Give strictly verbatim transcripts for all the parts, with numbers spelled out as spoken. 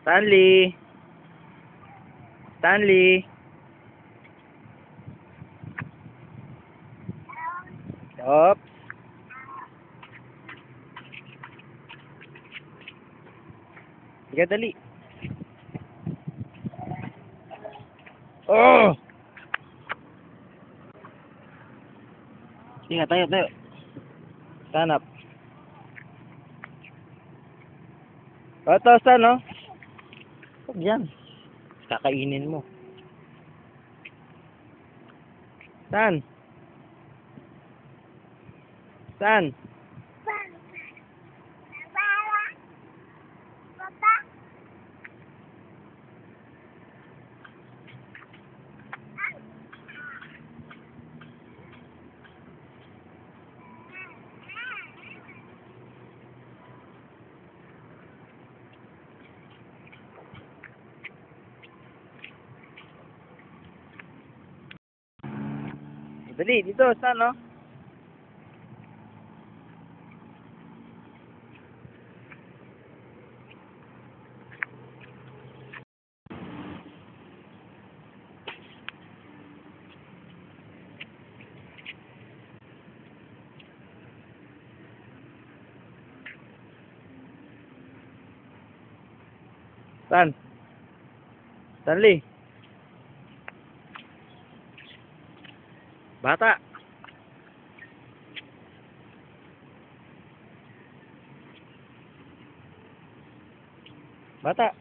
Stanley. Stanley. Oops. Sige, dali. Oh! Sige, tayo, tayo. Stand up. O, ito, stand, no? Huwag yan. Kakainin mo. Stand. Stand. Dali, dito, stand, no? Stand. Stanley. Bata. Bata.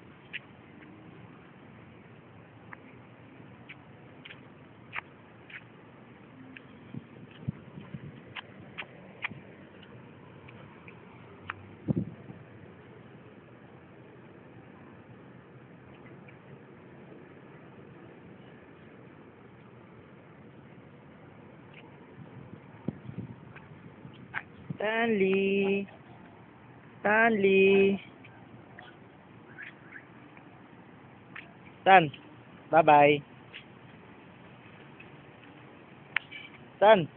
Stanley. Stanley. Stan. Bye-bye. Stan.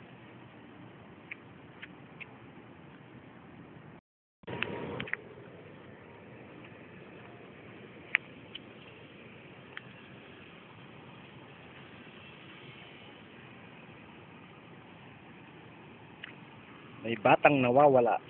May batang nawawala.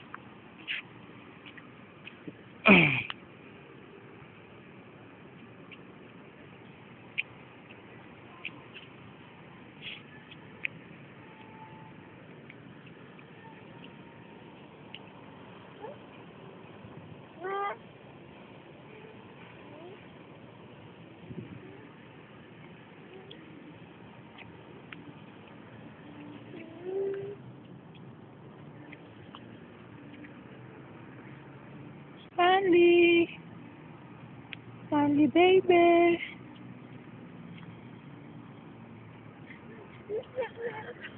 Stanley. Stanley, baby.